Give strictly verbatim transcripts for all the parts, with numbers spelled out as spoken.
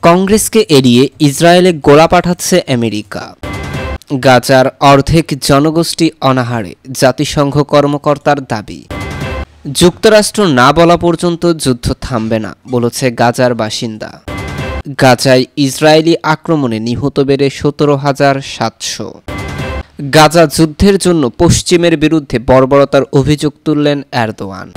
কংগ্রেসকে এড়িয়ে ইসরায়েলে গোলা পাঠাচ্ছে আমেরিকা। গাজার অর্ধেক জনগোষ্ঠী অনাহারে, জাতিসংঘ কর্মকর্তার দাবি। যুক্তরাষ্ট্র না বলা পর্যন্ত যুদ্ধ থামবে না বলেছে গাজার বাসিন্দা। গাজায় ইসরায়েলি আক্রমণে নিহত বেড়ে সতেরো হাজার সাতশো। গাজা যুদ্ধের জন্য পশ্চিমের বিরুদ্ধে বর্বরতার অভিযোগ তুললেন এরদোয়ান।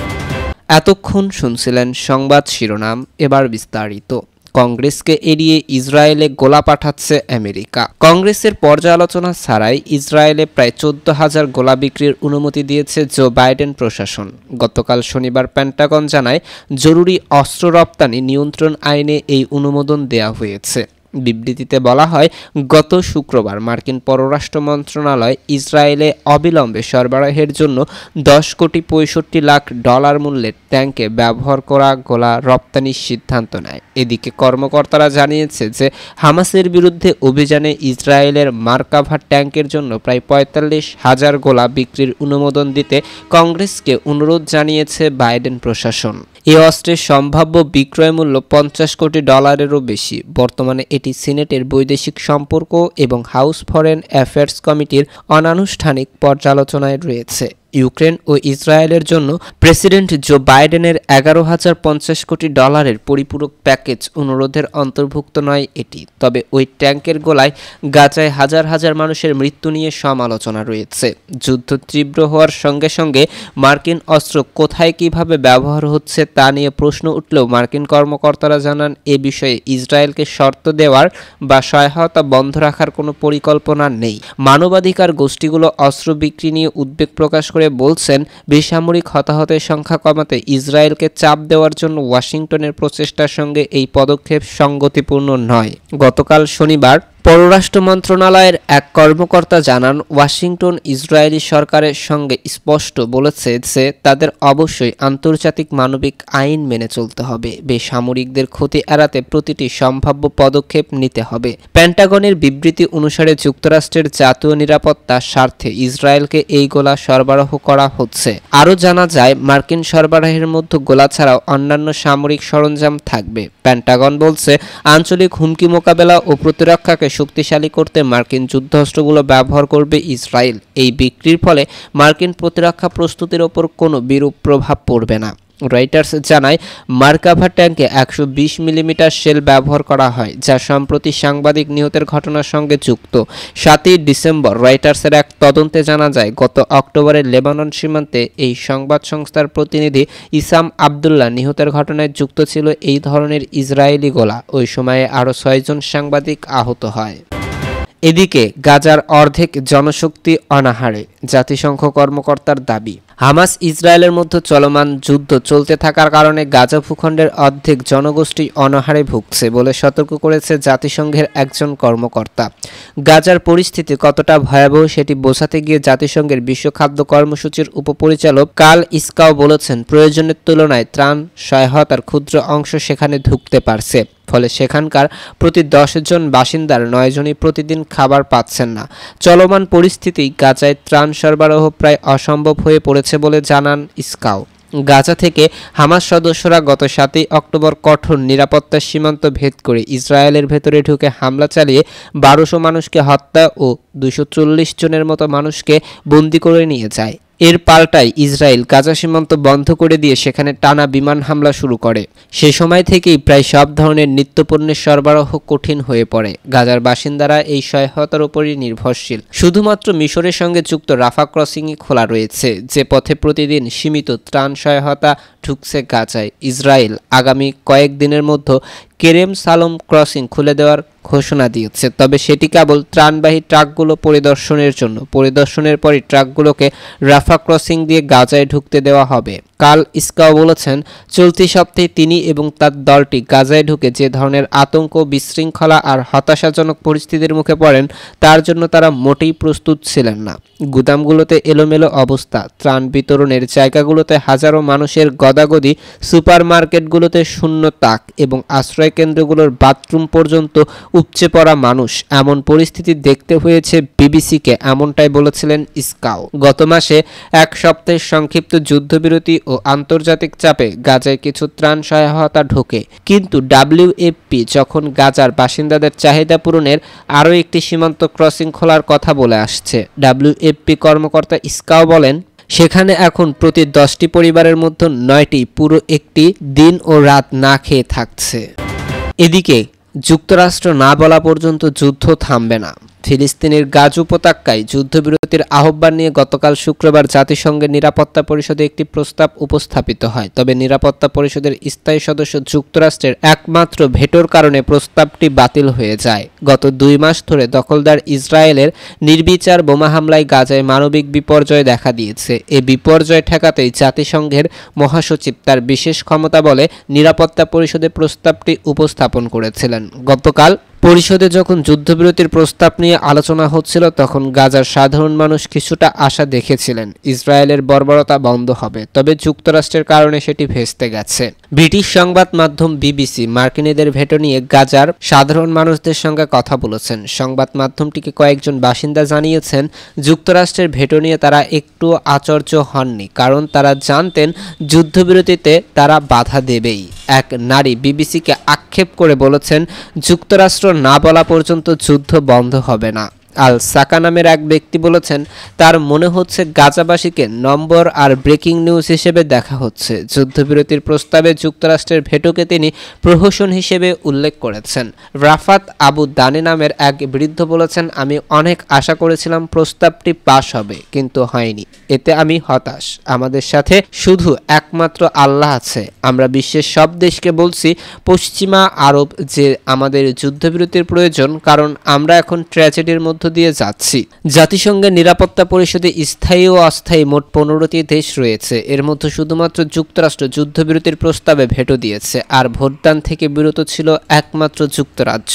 এতক্ষণ শুনছিলেন সংবাদ শিরোনাম, এবার বিস্তারিত। কংগ্রেসকে এড়িয়ে ইসরায়েলে গোলা পাঠাচ্ছে আমেরিকা। কংগ্রেসের পর্যালোচনা ছাড়াই ইসরায়েলে প্রায় চোদ্দ হাজার গোলা বিক্রির অনুমতি দিয়েছে জো বাইডেন প্রশাসন। গতকাল শনিবার পেন্টাগন জানায়, জরুরি অস্ত্র রপ্তানি নিয়ন্ত্রণ আইনে এই অনুমোদন দেয়া হয়েছে। বিবৃতিতে বলা হয়, গত শুক্রবার মার্কিন পররাষ্ট্র মন্ত্রণালয় ইসরায়েলে অবিলম্বে সরবরাহের জন্য দশ কোটি পঁয়ষট্টি লাখ ডলার মূল্যের ট্যাঙ্কে ব্যবহার করা গোলা রপ্তানির সিদ্ধান্ত নেয়। এদিকে কর্মকর্তারা জানিয়েছে যে হামাসের বিরুদ্ধে অভিযানে ইসরায়েলের মার্কাভা ট্যাঙ্কের জন্য প্রায় পঁয়তাল্লিশ হাজার গোলা বিক্রির অনুমোদন দিতে কংগ্রেসকে অনুরোধ জানিয়েছে বাইডেন প্রশাসন। এই অস্ত্রের সম্ভাব্য বিক্রয় মূল্য পঞ্চাশ কোটি ডলারেরও বেশি। বর্তমানে এটি সিনেটের বৈদেশিক সম্পর্ক এবং হাউস ফরেন অ্যাফেয়ার্স কমিটির অনানুষ্ঠানিক পর্যালোচনায় রয়েছে। ইউক্রেন ও ইসরায়েলের জন্য প্রেসিডেন্ট জো বাইডেনের এগারো হাজার পঞ্চাশ কোটি ডলারের পরিপূরক প্যাকেজ অনুরোধের অন্তর্ভুক্ত নয় এটি। তবে ওই ট্যাঙ্কের গোলায় গাজায় হাজার হাজার মানুষের মৃত্যু নিয়ে সমালোচনা রয়েছে। যুদ্ধ তীব্র হওয়ার সঙ্গে সঙ্গে মার্কিন অস্ত্র কোথায় কিভাবে ব্যবহার হচ্ছে তা নিয়ে প্রশ্ন উঠলেও মার্কিন কর্মকর্তারা জানান, এ বিষয়ে ইসরায়েলকে শর্ত দেওয়ার বা সহায়তা বন্ধ রাখার কোনো পরিকল্পনা নেই। মানবাধিকার গোষ্ঠীগুলো অস্ত্র বিক্রি নিয়ে উদ্বেগ প্রকাশ করে বলছেন, বেসামরিক হতাহতের সংখ্যা কমাতে ইসরায়েলকে চাপ দেওয়ার জন্য ওয়াশিংটনের প্রচেষ্টার সঙ্গে এই পদক্ষেপ সঙ্গতিপূর্ণ নয়। গতকাল শনিবার পররাষ্ট্র মন্ত্রণালয়ের এক কর্মকর্তা জানান, ওয়াশিংটন ইসরায়েলি সরকারের সঙ্গে স্পষ্ট বলেছে যে তাদের অবশ্যই আন্তর্জাতিক মানবিক আইন মেনে চলতে হবে। বেসামরিকদের ক্ষতি এড়াতে প্রতিটি সম্ভাব্য পদক্ষেপ নিতে হবে। পেন্টাগনের বিবৃতি অনুসারে যুক্তরাষ্ট্রের জাতীয় নিরাপত্তার স্বার্থে ইসরায়েলকে এই গোলা সরবরাহ করা হচ্ছে। আরও জানা যায়, মার্কিন সরবরাহের মধ্যে গোলা ছাড়াও অন্যান্য সামরিক সরঞ্জাম থাকবে। পেন্টাগন বলছে, আঞ্চলিক হুমকি মোকাবেলা ও প্রতিরক্ষাকে শক্তিশালী করতে মার্কিন যুদ্ধাস্ত্রগুলো ব্যবহার করবে ইসরায়েল। এই বিক্রির ফলে মার্কিন প্রতিরক্ষা প্রস্তুতির ওপর কোনো বিরূপ প্রভাব পড়বে না। রয়টার্স জানায়, মার্কাভা ট্যাঙ্কে একশো বিশ মিলিমিটার শেল ব্যবহার করা হয়, যা সম্প্রতি সাংবাদিক নিহতের ঘটনার সঙ্গে যুক্ত। সাতই ডিসেম্বর রয়টার্সের এক তদন্তে জানা যায়, গত অক্টোবরে লেবানন সীমান্তে এই সংবাদ সংস্থার প্রতিনিধি ইসাম আবদুল্লাহ নিহতের ঘটনায় যুক্ত ছিল এই ধরনের ইসরায়েলি গোলা। ওই সময়ে আরও ছয়জন সাংবাদিক আহত হয়। এদিকে গাজার অর্ধেক জনশক্তি অনাহারে, জাতিসংঘ কর্মকর্তার দাবি। হামাস ইসরায়েলের মধ্যে চলমান যুদ্ধ চলতে থাকার কারণে গাজা ভূখণ্ডের অর্ধেক জনগোষ্ঠী অনাহারে ভুগছে বলে সতর্ক করেছে জাতিসংঘের একজন কর্মকর্তা। গাজার পরিস্থিতি কতটা ভয়াবহ সেটি বোঝাতে গিয়ে জাতিসংঘের বিশ্ব খাদ্য কর্মসূচির উপপরিচালক কাল ইস্কাও বলেছেন, প্রয়োজনের তুলনায় ত্রাণ সহায়তার ক্ষুদ্র অংশ সেখানে ঢুকতে পারছে। ফলে সেখানকার প্রতি দশ জন বাসিন্দার নয় জনই প্রতিদিন খাবার পাচ্ছেন না। চলমান পরিস্থিতি গাজায় ত্রাণ সরবরাহ প্রায় অসম্ভব হয়ে পড়েছে বলে জানান ইস্কাও। গাজা থেকে হামাস সদস্যরা গত সাতই অক্টোবর কঠোর নিরাপত্তা সীমান্ত ভেদ করে ইসরায়েলের ভেতরে ঢুকে হামলা চালিয়ে বারোশো মানুষকে হত্যা ও দুশো চল্লিশ জনের মতো মানুষকে বন্দী করে নিয়ে যায়। এর পাল্টায় ইসরায়েল গাজা সীমান্ত বন্ধ করে দিয়ে সেখানে টানা বিমান হামলা শুরু করে। সে সময় থেকেই প্রায় সব ধরনের নিত্যপণ্যের সরবরাহ কঠিন হয়ে পড়ে। গাজার বাসিন্দারা এই সহায়তার উপরই নির্ভরশীল। শুধুমাত্র মিশরের সঙ্গে যুক্ত রাফা ক্রসিংই খোলা রয়েছে, যে পথে প্রতিদিন সীমিত ত্রাণ সহায়তা ঢুকছে গাজায়। ইসরায়েল আগামী কয়েকদিনের মধ্যে কেরেম সালম ক্রসিং খুলে দেওয়ার ঘোষণা দিয়েছে, তবে সেটি কেবল ত্রাণবাহী ট্রাকগুলো পরিদর্শনের জন্য। পরিদর্শনের পরই ট্রাকগুলোকে রাফা ক্রসিং দিয়ে গাজায় ঢুকতে দেওয়া হবে। কাল ইস্কাও বলেছেন, চলতি সপ্তাহে তিনি এবং তার দলটি গাজায় ঢুকে যে ধরনের আতঙ্ক, বিশৃঙ্খলা আর হতাশাজনক পরিস্থিতির মুখে পড়েন তার জন্য তারা মোটেই প্রস্তুত ছিলেন না। গুদামগুলোতে এলোমেলো অবস্থা, ত্রাণ বিতরণের জায়গাগুলোতে হাজারো মানুষের গদাগদি, সুপারমার্কেটগুলোতে শূন্য তাক এবং আশ্রয় কেন্দ্রগুলোর বাথরুম পর্যন্ত উপচে পড়া মানুষ, এমন পরিস্থিতি দেখতে হয়েছে বিবিসিকে, এমনটাই বলেছিলেন স্কাও। গত মাসে এক সপ্তাহের সংক্ষিপ্ত যুদ্ধবিরতি ও আন্তর্জাতিক চাপে গাজায় কিছু ত্রাণ সহায়তা ঢোকে, কিন্তু ডাব্লিউএফপি যখন গাজার বাসিন্দাদের চাহিদা পূরণের আরও একটি সীমান্ত ক্রসিং খোলার কথা বলে আসছে। ডাব্লিউএফপি কর্মকর্তা স্কাও বলেন, সেখানে এখন প্রতি দশটি পরিবারের মধ্যে নয়টি পুরো একটি দিন ও রাত না খেয়ে থাকছে। এদিকে যুক্তরাষ্ট্র না বলা পর্যন্ত যুদ্ধ থামবে না। ফিলিস্তিনের গাজা উপত্যকায় যুদ্ধবিরতির আহ্বান নিয়ে গতকাল শুক্রবার জাতিসংঘের নিরাপত্তা পরিষদে একটি প্রস্তাব উপস্থাপিত হয়। তবে নিরাপত্তা পরিষদের স্থায়ী সদস্য যুক্তরাষ্ট্রের একমাত্র ভেটোর কারণে প্রস্তাবটি বাতিল হয়ে যায়। গত দুই মাস ধরে দখলদার ইসরায়েলের নির্বিচার বোমা হামলায় গাজায় মানবিক বিপর্যয় দেখা দিয়েছে। এই বিপর্যয় ঠেকাতেই জাতিসংঘের মহাসচিব তার বিশেষ ক্ষমতা বলে নিরাপত্তা পরিষদে প্রস্তাবটি উপস্থাপন করেছিলেন। গতকাল পরিষদে যখন যুদ্ধবিরতির প্রস্তাব নিয়ে আলোচনা হচ্ছিল, তখন গাজার সাধারণ মানুষ কিছুটা আশা দেখেছিলেন ইসরায়েলের বর্বরতা বন্ধ হবে, তবে যুক্তরাষ্ট্রের কারণে সেটি ভেস্তে গেছে। ব্রিটিশ সংবাদ মাধ্যম বিবিসি মার্কিনীদের ভেটো নিয়ে গাজার সাধারণ মানুষদের সঙ্গে কথা বলেছেন। সংবাদ মাধ্যমটিকে কয়েকজন বাসিন্দা জানিয়েছেন, যুক্তরাষ্ট্রের ভেটো নিয়ে তারা একটু আশ্চর্য হননি, কারণ তারা জানতেন যুদ্ধবিরতিতে তারা বাধা দেবেই। এক নারী বিবিসিকে আক্ষেপ করে বলেছেন, যুক্তরাষ্ট্র না বলা পর্যন্ত যুদ্ধ বন্ধ হবে না। আল সাকা নামের এক ব্যক্তি বলেছেন, তার মনে হচ্ছে গাজাবাসীকে নম্বর আর ব্রেকিং নিউজ হিসেবে দেখা হচ্ছে। যুদ্ধবিরতির প্রস্তাবে যুক্তরাষ্ট্রের ভেটোকে তিনি প্রহসন হিসেবে উল্লেখ করেছেন। রাফাত আবু দানে নামের এক বৃদ্ধ বলেছেন, আমি অনেক আশা করেছিলাম প্রস্তাবটি পাশ হবে, কিন্তু হয়নি। এতে আমি হতাশ। আমাদের সাথে শুধু একমাত্র আল্লাহ আছে। আমরা বিশ্বের সব দেশকে বলছি, পশ্চিমা আরব, যে আমাদের যুদ্ধবিরতির প্রয়োজন, কারণ আমরা এখন ট্র্যাজেডির মধ্যে দিয়ে যাচ্ছি। জাতিসংঘের নিরাপত্তা পরিষদে স্থায়ী ও অস্থায়ী মোট পনেরোটি দেশ রয়েছে। এর মধ্যে শুধুমাত্র যুক্তরাষ্ট্র যুদ্ধবিরতির প্রস্তাবে ভেটো দিয়েছে, আর ভোটদান থেকে বিরত ছিল একমাত্র যুক্তরাজ্য।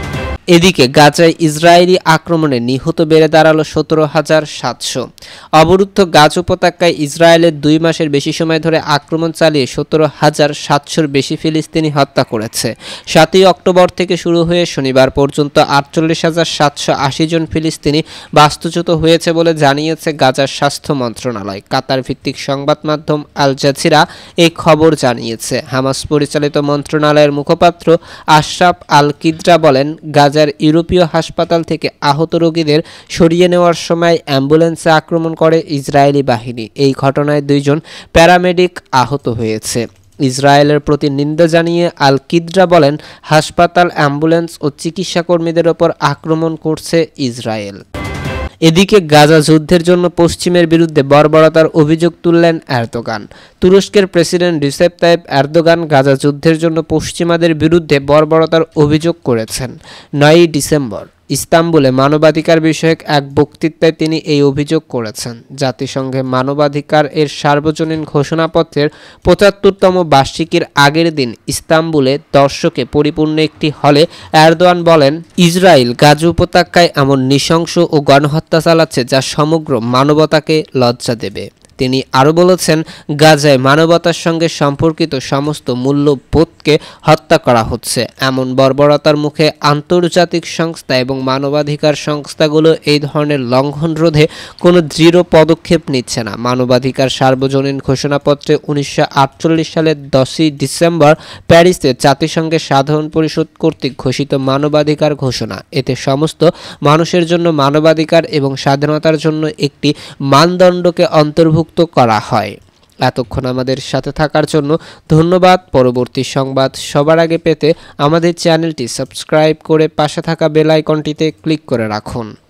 এদিকে গাজায় ইসরায়েলি আক্রমণে নিহত বেড়ে দাঁড়ালো সতেরো হাজার সাতশো। অবরুদ্ধ গাজা উপত্যকায় ইসরায়েলের দুই মাসের বেশি সময় ধরে আক্রমণ চালিয়ে সতেরো হাজার সাতশোর বেশি ফিলিস্তিনি হত্যা করেছে। সাতই অক্টোবর থেকে শুরু হয়ে শনিবার পর্যন্ত আটচল্লিশ হাজার সাতশো আশি জন ফিলিস্তিনি বাস্তুচ্যুত হয়েছে বলে জানিয়েছে গাজার স্বাস্থ্য মন্ত্রণালয়। কাতার ভিত্তিক সংবাদ মাধ্যম আল জাজিরা এই খবর জানিয়েছে। হামাস পরিচালিত মন্ত্রণালয়ের মুখপাত্র আশরাফ আল কিদ্রা বলেন, গাজা ইউরোপীয় হাসপাতাল থেকে আহত রোগীদের সরিয়ে নেওয়ার সময় অ্যাম্বুলেন্সে আক্রমণ করে ইসরায়েলি বাহিনী। এই ঘটনায় দুইজন প্যারামেডিক আহত হয়েছে। ইসরায়েলের প্রতি নিন্দা জানিয়ে আল কিদ্রা বলেন, হাসপাতাল, অ্যাম্বুলেন্স ও চিকিৎসা কর্মীদের ওপর আক্রমণ করছে ইসরায়েল। এদিকে গাজা যুদ্ধের জন্য পশ্চিমের বিরুদ্ধে বর্বরতার অভিযোগ তুললেন এরদোগান। তুরস্কের president Recep Tayyip Erdogan Gaza যুদ্ধের জন্য পশ্চিমাদের বিরুদ্ধে বর্বরতার অভিযোগ করেছেন। নয়ই ডিসেম্বর ইস্তাম্বুলে মানবাধিকার বিষয়ক এক বক্তৃতায় তিনি এই অভিযোগ করেছেন। জাতিসংঘে মানবাধিকার এর সার্বজনীন ঘোষণাপত্রের পঁচাত্তরতম বার্ষিকীর আগের দিন ইস্তাম্বুলে দর্শকে পরিপূর্ণ একটি হলে এরদোয়ান বলেন, ইসরায়েল গাজা উপত্যকায় এমন নৃশংস ও গণহত্যা চালাচ্ছে যা সমগ্র মানবতাকে লজ্জা দেবে। তিনি আরও বলেছেন, গাজায় মানবতার সঙ্গে সম্পর্কিত সমস্ত মূল্যবোধকে হত্যা করা হচ্ছে। এমন বর্বরতার মুখে আন্তর্জাতিক সংস্থা এবং মানবাধিকার সংস্থাগুলো এই ধরনের লঙ্ঘন রোধে কোনো দৃঢ় পদক্ষেপ নিচ্ছে না। মানবাধিকার সার্বজনীন ঘোষণাপত্রে উনিশশো আটচল্লিশ সালের দশই ডিসেম্বর প্যারিসে জাতিসংঘের সাধারণ পরিষদ কর্তৃক ঘোষিত মানবাধিকার ঘোষণা। এতে সমস্ত মানুষের জন্য মানবাধিকার এবং স্বাধীনতার জন্য একটি মানদণ্ডকে অন্তর্ভুক্ত করা হয়। এতক্ষণ আমাদের সাথে থাকার জন্য ধন্যবাদ। পরবর্তী সংবাদ সবার আগে পেতে আমাদের চ্যানেলটি সাবস্ক্রাইব করে পাশে থাকা বেল আইকনটিতে ক্লিক করে রাখুন।